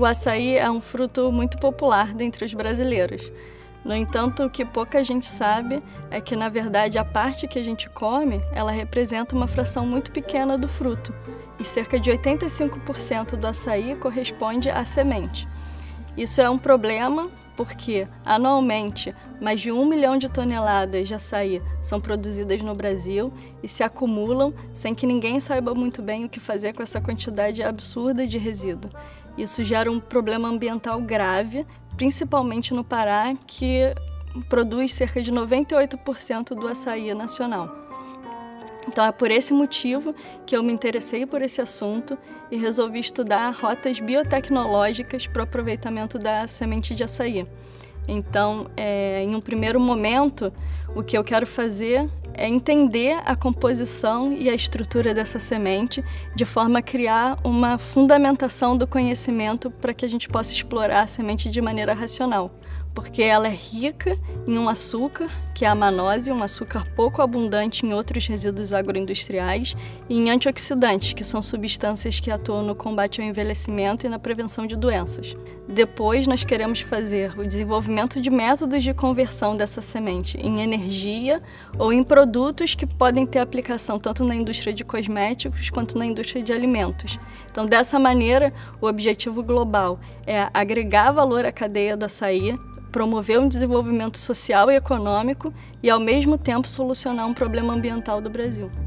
O açaí é um fruto muito popular dentre os brasileiros. No entanto, o que pouca gente sabe é que, na verdade, a parte que a gente come, ela representa uma fração muito pequena do fruto, e cerca de 85% do açaí corresponde à semente. Isso é um problema porque, anualmente, mais de 1 milhão de toneladas de açaí são produzidas no Brasil e se acumulam sem que ninguém saiba muito bem o que fazer com essa quantidade absurda de resíduo. Isso gera um problema ambiental grave, principalmente no Pará, que produz cerca de 98% do açaí nacional. Então é por esse motivo que eu me interessei por esse assunto e resolvi estudar rotas biotecnológicas para o aproveitamento da semente de açaí. Então, em um primeiro momento, o que eu quero fazer é entender a composição e a estrutura dessa semente, de forma a criar uma fundamentação do conhecimento para que a gente possa explorar a semente de maneira racional. Porque ela é rica em um açúcar, que é a manose, um açúcar pouco abundante em outros resíduos agroindustriais, e em antioxidantes, que são substâncias que atuam no combate ao envelhecimento e na prevenção de doenças. Depois, nós queremos fazer o desenvolvimento de métodos de conversão dessa semente em energia ou em produtos que podem ter aplicação tanto na indústria de cosméticos quanto na indústria de alimentos. Então, dessa maneira, o objetivo global é agregar valor à cadeia do açaí, promover um desenvolvimento social e econômico e, ao mesmo tempo, solucionar um problema ambiental do Brasil.